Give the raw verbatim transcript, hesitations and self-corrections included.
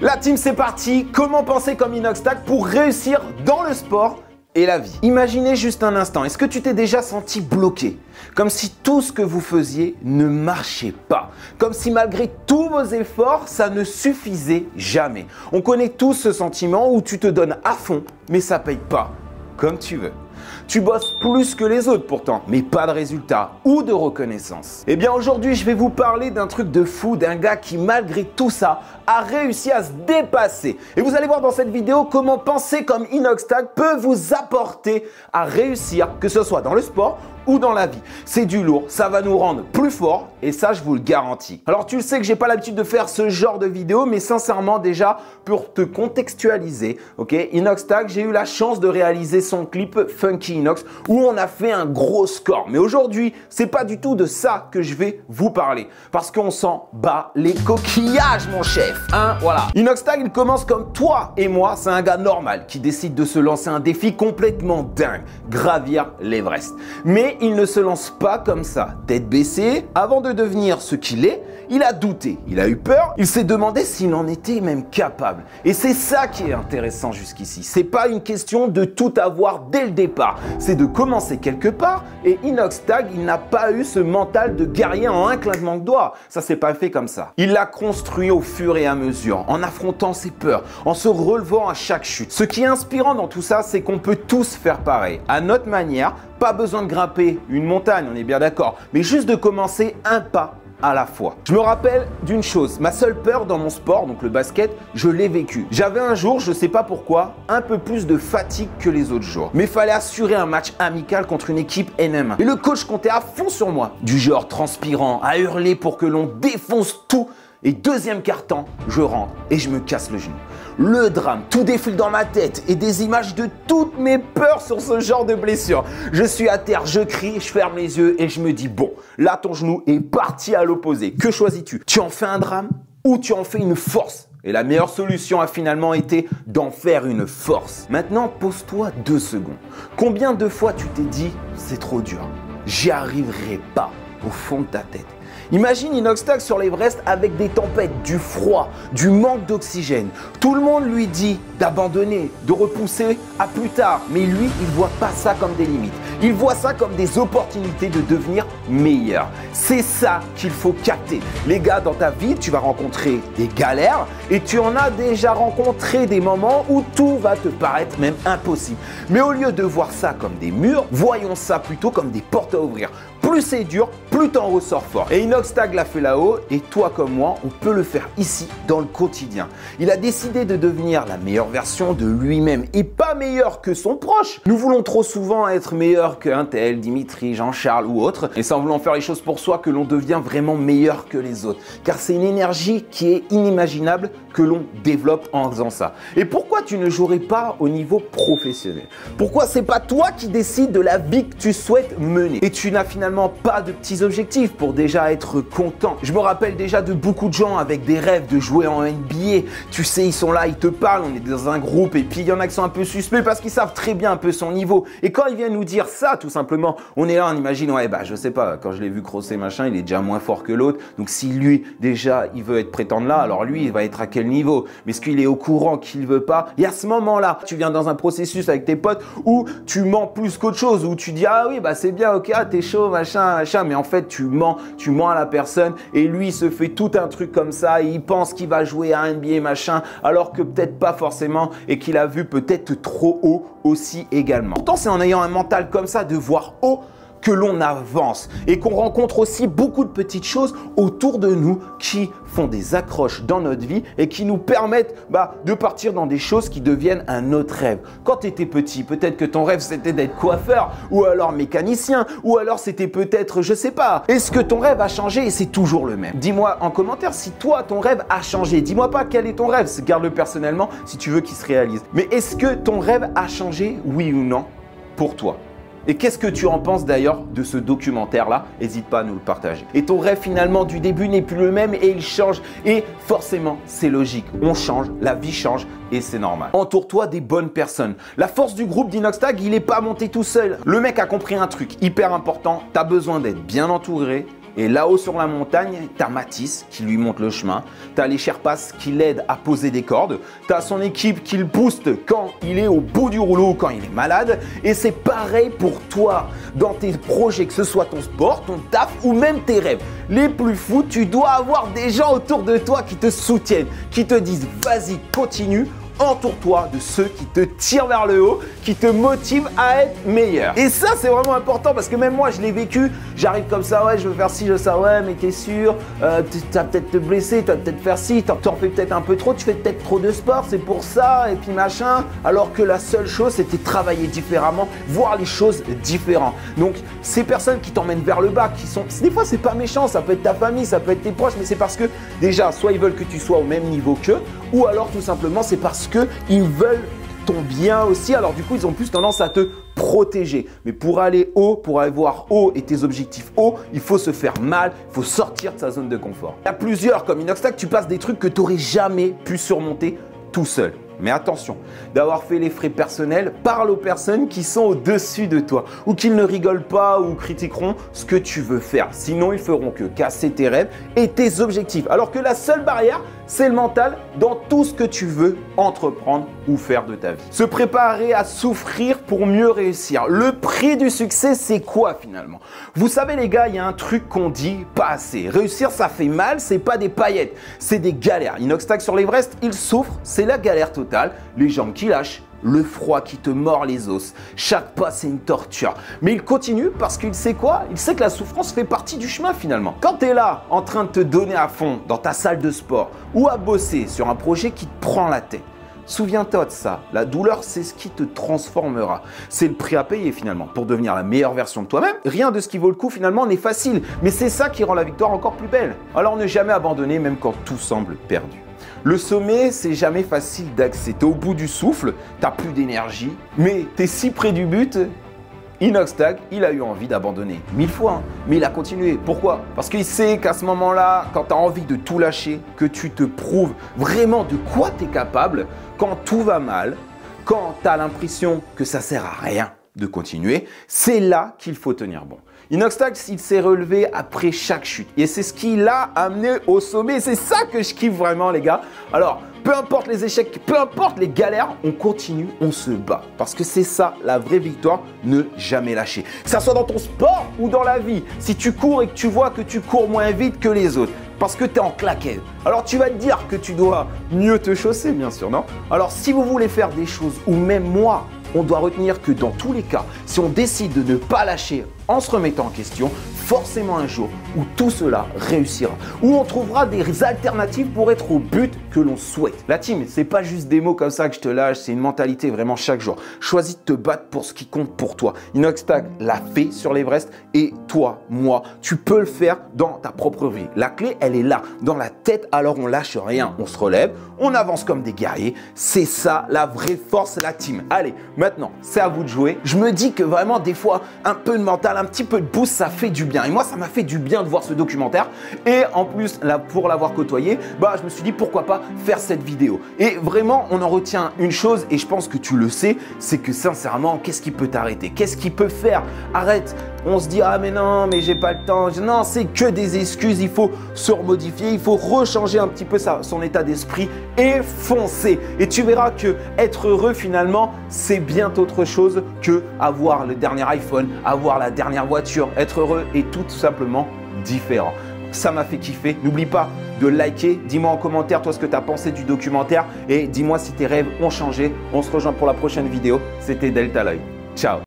La team, c'est parti. Comment penser comme Inoxtag pour réussir dans le sport et la vie? Imaginez juste un instant, est-ce que tu t'es déjà senti bloqué? Comme si tout ce que vous faisiez ne marchait pas. Comme si malgré tous vos efforts, ça ne suffisait jamais. On connaît tous ce sentiment où tu te donnes à fond, mais ça paye pas comme tu veux. Tu bosses plus que les autres pourtant, mais pas de résultat ou de reconnaissance. Eh bien aujourd'hui, je vais vous parler d'un truc de fou, d'un gars qui malgré tout ça a réussi à se dépasser. Et vous allez voir dans cette vidéo comment penser comme Inoxtag peut vous apporter à réussir, que ce soit dans le sport ou dans la vie. C'est du lourd, ça va nous rendre plus forts et ça, je vous le garantis. Alors tu le sais que j'ai pas l'habitude de faire ce genre de vidéo, mais sincèrement déjà pour te contextualiser, ok, Inoxtag, j'ai eu la chance de réaliser son clip Funky Inox où on a fait un gros score. Mais aujourd'hui, c'est pas du tout de ça que je vais vous parler parce qu'on s'en bat les coquillages, mon chef. Hein, voilà. Inoxtag, il commence comme toi et moi, c'est un gars normal qui décide de se lancer un défi complètement dingue, gravir l'Everest. Mais il ne se lance pas comme ça, tête baissée. Avant de devenir ce qu'il est, il a douté, il a eu peur, il s'est demandé s'il en était même capable. Et c'est ça qui est intéressant jusqu'ici. C'est pas une question de tout avoir dès le départ, c'est de commencer quelque part. Et Inoxtag, il n'a pas eu ce mental de guerrier en un claquement de doigts. Ça s'est pas fait comme ça. Il l'a construit au fur et à mesure, en affrontant ses peurs, en se relevant à chaque chute. Ce qui est inspirant dans tout ça, c'est qu'on peut tous faire pareil, à notre manière. Pas besoin de grimper une montagne, on est bien d'accord, mais juste de commencer un pas à la fois. Je me rappelle d'une chose, ma seule peur dans mon sport, donc le basket, je l'ai vécu. J'avais un jour, je sais pas pourquoi, un peu plus de fatigue que les autres jours. Mais il fallait assurer un match amical contre une équipe ennemi. Et le coach comptait à fond sur moi, du genre transpirant, à hurler pour que l'on défonce tout. Et deuxième quart-temps, je rentre et je me casse le genou. Le drame, tout défile dans ma tête et des images de toutes mes peurs sur ce genre de blessure. Je suis à terre, je crie, je ferme les yeux et je me dis bon, là ton genou est parti à l'opposé. Que choisis-tu? Tu en fais un drame ou tu en fais une force? Et la meilleure solution a finalement été d'en faire une force. Maintenant, pose-toi deux secondes. Combien de fois tu t'es dit c'est trop dur, j'y arriverai pas au fond de ta tête? Imagine Inoxtag sur l'Everest avec des tempêtes, du froid, du manque d'oxygène. Tout le monde lui dit d'abandonner, de repousser à plus tard. Mais lui, il voit pas ça comme des limites. Il voit ça comme des opportunités de devenir meilleur. C'est ça qu'il faut capter. Les gars, dans ta vie, tu vas rencontrer des galères et tu en as déjà rencontré des moments où tout va te paraître même impossible. Mais au lieu de voir ça comme des murs, voyons ça plutôt comme des portes à ouvrir. Plus c'est dur, plus t'en ressors fort. Et Inoxtag l'a fait là-haut et toi comme moi, on peut le faire ici dans le quotidien. Il a décidé de devenir la meilleure version de lui-même et pas meilleur que son proche. Nous voulons trop souvent être meilleur qu'un tel, Dimitri, Jean-Charles ou autre. Et c'est en voulant faire les choses pour soi que l'on devient vraiment meilleur que les autres. Car c'est une énergie qui est inimaginable que l'on développe en faisant ça. Et pourquoi tu ne jouerais pas au niveau professionnel? Pourquoi c'est pas toi qui décides de la vie que tu souhaites mener? Et tu n'as finalement pas de petits objectifs pour déjà être content. Je me rappelle déjà de beaucoup de gens avec des rêves de jouer en N B A. Tu sais, ils sont là, ils te parlent, on est dans un groupe et puis il y en a qui sont un peu suspects parce qu'ils savent très bien un peu son niveau. Et quand ils viennent nous dire ça, tout simplement, on est là, on imagine, ouais, bah je sais pas, quand je l'ai vu crosser machin, il est déjà moins fort que l'autre. Donc si lui, déjà, il veut être prétendre là, alors lui, il va être à quel niveau? Mais est-ce qu'il est au courant qu'il veut pas? Et à ce moment-là, tu viens dans un processus avec tes potes où tu mens plus qu'autre chose, où tu dis, ah oui, bah c'est bien, ok, ah, t'es chaud, machin, machin, mais en fait, tu mens, tu mens à la personne et lui, il se fait tout un truc comme ça et il pense qu'il va jouer à N B A, machin, alors que peut-être pas forcément et qu'il a vu peut-être trop haut aussi également. Pourtant, c'est en ayant un mental comme ça de voir haut que l'on avance et qu'on rencontre aussi beaucoup de petites choses autour de nous qui font des accroches dans notre vie et qui nous permettent bah, de partir dans des choses qui deviennent un autre rêve. Quand tu étais petit, peut-être que ton rêve c'était d'être coiffeur ou alors mécanicien ou alors c'était peut-être, je sais pas. Est-ce que ton rêve a changé et c'est toujours le même? Dis-moi en commentaire si toi ton rêve a changé. Dis-moi pas quel est ton rêve, garde-le personnellement si tu veux qu'il se réalise. Mais est-ce que ton rêve a changé, oui ou non, pour toi? Et qu'est-ce que tu en penses d'ailleurs de ce documentaire-là? N'hésite pas à nous le partager. Et ton rêve finalement du début n'est plus le même et il change. Et forcément, c'est logique. On change, la vie change et c'est normal. Entoure-toi des bonnes personnes. La force du groupe d'Inoxtag, il n'est pas monté tout seul. Le mec a compris un truc hyper important. Tu as besoin d'être bien entouré Et là-haut sur la montagne, tu as Matisse qui lui montre le chemin. Tu as les Sherpas qui l'aident à poser des cordes. Tu as son équipe qui le booste quand il est au bout du rouleau, quand il est malade. Et c'est pareil pour toi dans tes projets, que ce soit ton sport, ton taf ou même tes rêves les plus fous. Tu dois avoir des gens autour de toi qui te soutiennent, qui te disent vas-y, continue. Entoure-toi de ceux qui te tirent vers le haut, qui te motivent à être meilleur. Et ça, c'est vraiment important parce que même moi, je l'ai vécu. J'arrive comme ça, ouais, je veux faire ci, je veux ça, ouais, mais t'es sûr, euh, tu vas peut-être te blesser, tu vas peut-être faire ci, t'en fais peut-être un peu trop, tu fais peut-être trop de sport, c'est pour ça, et puis machin. Alors que la seule chose, c'était travailler différemment, voir les choses différentes. Donc, ces personnes qui t'emmènent vers le bas, qui sont, des fois, c'est pas méchant, ça peut être ta famille, ça peut être tes proches, mais c'est parce que déjà, soit ils veulent que tu sois au même niveau qu'eux, ou alors tout simplement, c'est parce que ils veulent ton bien aussi, alors du coup ils ont plus tendance à te protéger. Mais pour aller haut, pour aller voir haut et tes objectifs hauts, il faut se faire mal, il faut sortir de sa zone de confort. Il y a plusieurs, comme Inoxtag, tu passes des trucs que tu n'aurais jamais pu surmonter tout seul. Mais attention, d'avoir fait les frais personnels, parle aux personnes qui sont au-dessus de toi ou qu'ils ne rigolent pas ou critiqueront ce que tu veux faire. Sinon, ils feront que casser tes rêves et tes objectifs. Alors que la seule barrière, c'est le mental dans tout ce que tu veux entreprendre ou faire de ta vie. Se préparer à souffrir pour mieux réussir. Le prix du succès, c'est quoi finalement? Vous savez les gars, il y a un truc qu'on dit pas assez. Réussir, ça fait mal, c'est pas des paillettes, c'est des galères. Inoxtag sur l'Everest, il souffre, c'est la galère totale. Les jambes qui lâchent, le froid qui te mord les os. Chaque pas, c'est une torture. Mais il continue parce qu'il sait quoi? Il sait que la souffrance fait partie du chemin finalement. Quand tu es là, en train de te donner à fond dans ta salle de sport ou à bosser sur un projet qui te prend la tête, souviens-toi de ça. La douleur, c'est ce qui te transformera. C'est le prix à payer finalement pour devenir la meilleure version de toi-même. Rien de ce qui vaut le coup finalement n'est facile. Mais c'est ça qui rend la victoire encore plus belle. Alors ne jamais abandonner même quand tout semble perdu. Le sommet, c'est jamais facile d'accès. T'es au bout du souffle, t'as plus d'énergie, mais t'es si près du but. Inoxtag, il a eu envie d'abandonner mille fois, hein, mais il a continué. Pourquoi? Parce qu'il sait qu'à ce moment-là, quand tu as envie de tout lâcher, que tu te prouves vraiment de quoi tu es capable, quand tout va mal, quand tu as l'impression que ça sert à rien de continuer, c'est là qu'il faut tenir bon. Inoxtag, il s'est relevé après chaque chute et c'est ce qui l'a amené au sommet. C'est ça que je kiffe vraiment les gars. Alors, peu importe les échecs, peu importe les galères, on continue, on se bat. Parce que c'est ça la vraie victoire, ne jamais lâcher. Que ça soit dans ton sport ou dans la vie. Si tu cours et que tu vois que tu cours moins vite que les autres, parce que tu es en claquette, alors tu vas te dire que tu dois mieux te chausser, bien sûr, non? Alors si vous voulez faire des choses, ou même moi, on doit retenir que dans tous les cas, si on décide de ne pas lâcher en se remettant en question, forcément un jour où tout cela réussira, où on trouvera des alternatives pour être au but que l'on souhaite. La team, c'est pas juste des mots comme ça que je te lâche, c'est une mentalité vraiment chaque jour. Choisis de te battre pour ce qui compte pour toi. Inoxtag l'a fait sur l'Everest et toi, moi, tu peux le faire dans ta propre vie. La clé, elle est là, dans la tête, alors on lâche rien, on se relève, on avance comme des guerriers. C'est ça la vraie force, la team. Allez, maintenant, c'est à vous de jouer. Je me dis que vraiment, des fois, un peu de mental, un petit peu de boost, ça fait du bien. Et moi, ça m'a fait du bien de voir ce documentaire. Et en plus, là, pour l'avoir côtoyé, bah, je me suis dit pourquoi pas faire cette vidéo. Et vraiment, on en retient une chose, et je pense que tu le sais, c'est que sincèrement, qu'est-ce qui peut t'arrêter? Qu'est-ce qui peut faire? Arrête. On se dit, ah mais non, mais j'ai pas le temps. Non, c'est que des excuses. Il faut se remodifier, il faut rechanger un petit peu sa, son état d'esprit et foncer. Et tu verras que être heureux, finalement, c'est bien autre chose que avoir le dernier iPhone, avoir la dernière voiture. Être heureux est tout simplement différent. Ça m'a fait kiffer. N'oublie pas de liker. Dis-moi en commentaire toi ce que tu as pensé du documentaire et dis-moi si tes rêves ont changé. On se rejoint pour la prochaine vidéo. C'était Delta Live. Ciao.